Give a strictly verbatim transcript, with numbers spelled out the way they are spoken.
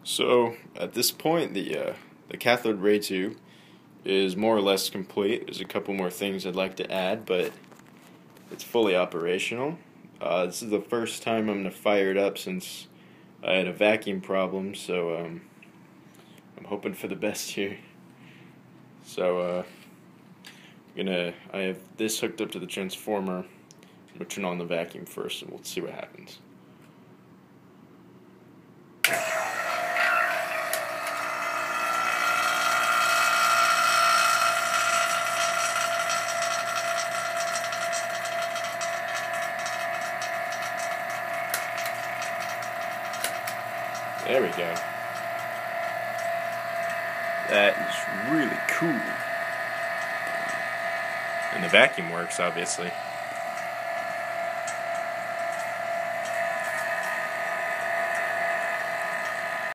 So at this point, the uh, the cathode ray tube is more or less complete. There's a couple more things I'd like to add, but it's fully operational. Uh, this is the first time I'm gonna fire it up since I had a vacuum problem, so um, I'm hoping for the best here. So uh, I'm gonna I have this hooked up to the transformer. I'm gonna turn on the vacuum first, and we'll see what happens. There we go. That is really cool. And the vacuum works, obviously.